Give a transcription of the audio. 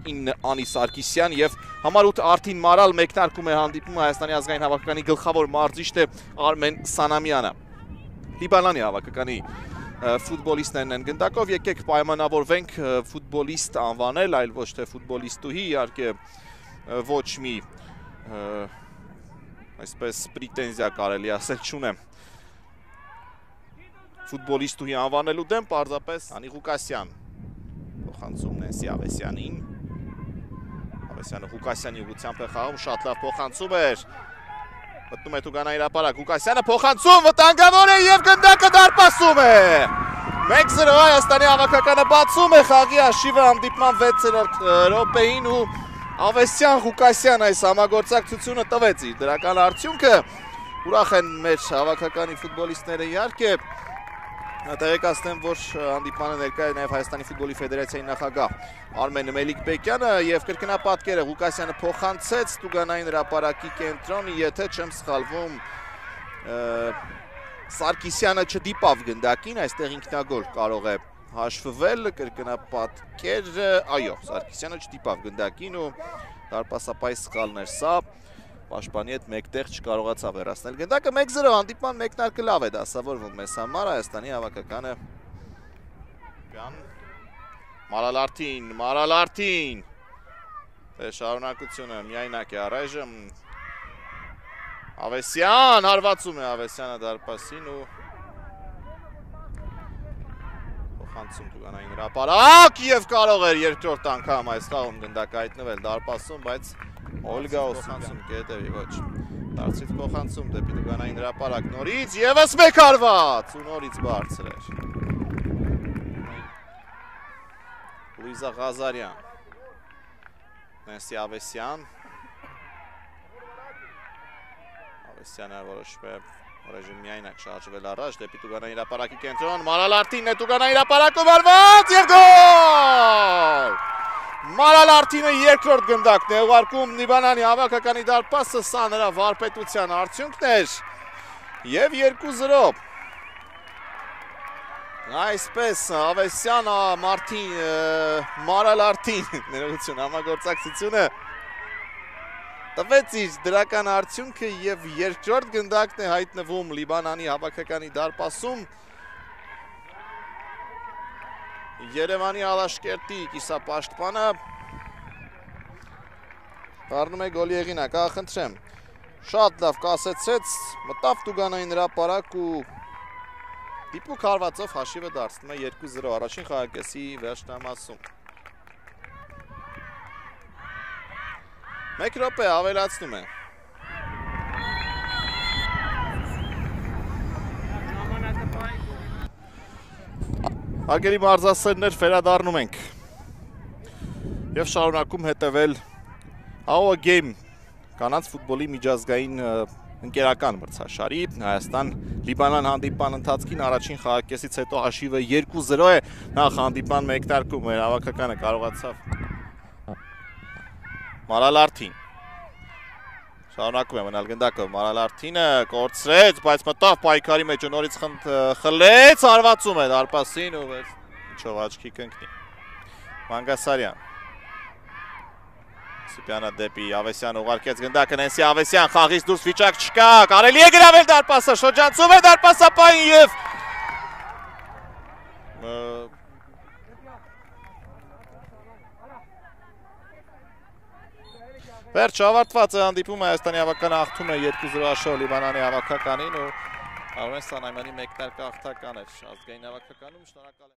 9 Անի Սարգիսյան եւ համար 8 Արթին Մարալ մեկնարկում է հանդիպումը Հայաստանի ազգային հավաքականի գլխավոր մարզիչն է Արմեն Սանամյանը։ Լիբանանի հավաքականի ֆուտբոլիստներն են գնդակով, եկեք պայմանավորվենք ֆուտբոլիստ անվանել, այլ ոչ թե ֆուտբոլիստուհի, իհարկե ոչ մի այսպես պրետենզիա կարելի ասել չունեմ ֆուտբոլիստուհի անվանելու դեմ, պարզապես Անի Ղուկասյան փոխանցում Նենսի Ավեսյանին։ Ավեսյանը Ղուկասյանի ուղղությամբ է խաղում, շատ լավ փոխանցում էր։ Մտնում է Տուգանայի հրապարակ, Ղուկասյանը փոխանցում, վտանգավոր է եւ գնդակը դարպասում է։ 1-0 Հայաստանի հավաքականը բացում է խաղի հաշիվը հանդիպման 6-րդ րոպեին ու Ավեսյան Ղուկասյան այս համագործակցությունը տվեց իր դրական արդյունքը։ Ուրախ են մեր հավաքականի ֆուտբոլիստները իհարկե։ Տեղեկացնեմ, որ հանդիպմանը ներկա է նաև Հայաստանի ֆուտբոլի ֆեդերացիայի նախագահ Արմեն Մելիք-Բեկյանը եւ կրկնապատկերը Ղուկասյանը փոխանցեց Տուգանային հրապարակի կենտրոն, եթե չեմ սխալվում Սարգիսյանը չդիպավ գնդակին, այստեղ ինքնագոլ կարող է հաշվվել, կրկնապատկերը, այո, Սարգիսյանը չդիպավ գնդակին ու դարպասապահի սխալն էր սա, պաշտպանի հետ մեկտեղ չկարողացավ հեռացնել գնդակը, 1-0 հանդիպման մեկնարկը լավ է դասավորվում մեզ համար, Հայաստանի հավաքականը Մարալ Արթին, շարունակությունը միայնակ է առայժմ, Ավեսյան, հարվածում է Ավեսյանը դարպասին ու փոխանցում Տուգանային հրապարակ եւ կարող էր երկրորդ անգամ այս խաղում գնդակը հայտնվել դարպասում, բայց Օլգա Օսիպյանն կհետևի, ոչ, դարձից փոխանցում դեպի Տուգանային հրապարակ նորից, ևս մեկ հարված ու նորից բարձր էր։ Լուիզա Ղազարյան, Նենսի Ավեսյան, Ավեսյանը որոշվում է ռեժիմ միայնակ շարժվել առաջ դեպի Տուգանային հրապարակի կենտրոն, Մարալ Արթինն է Տուգանային հրապարակում արված եւ գոլ! Մարալ Արթինը երկրորդ գնդակն է ուղարկում Լիբանանի հավաքականի դարպասը, սա նրա վարպետության արդյունքն էր եւ 2-0 այսպես Ավեսյան Մարալ Արթին ներողություն համագործակցությունը տվեց իր դրական արդյունքը եւ երկրորդ գնդակն է հայտնվում Լիբանանի հավաքականի դարպասում Երևանի Ալաշկերտի կիսապաշտպանը դառնում է գոլի հեղինակ, խնդրեմ, շատ լավ կասեցրեց, մտավ Տուգանային հրապարակ ու դիպուկ հարվածով հաշիվը դարձնում է 2-0 առաջին խաղակեսի վերջնամասում։ 1 րոպե ավելացնում է։ Հարգելի մարզասերներ, վերադառնում ենք եւ շարունակում հետևել AOA Game կանանց ֆուտբոլի միջազգային ընկերական մրցաշարի Հայաստան-Լիբանան հանդիպման ընթացքին առաջին խաղակեսից հետո հաշիվը 2-0 է, նախ հանդիպման մեկնարկում մեր հավաքականը կարողացավ Մարալ Արթին շարունակում է մնալ գնդակով, Մարալ Արթինը կորցրեց, բայց մտավ պայքարի մեջ ու նորից խլեց, հարվածում է դարպասին ու ինչով աչքի կընկնի։ Մանգասարյան Սիպյանը դեպի Ավեսյան ուղարկեց գնդակը Նենսի Ավեսյան, խաղից դուրս վիճակ չկա, կարելի է գրավել դարպասը, շրջանցում է դարպասապահին եւ Վերջ ավարտված է հանդիպումը Հայաստանի հավաքականը հաղթում է 2-0 հաշվով Լիբանանի հավաքականին ու Արմեն Սանամյանի մեկնարկը հաղթական էր ազգային հավաքականում, շնորհակալ եմ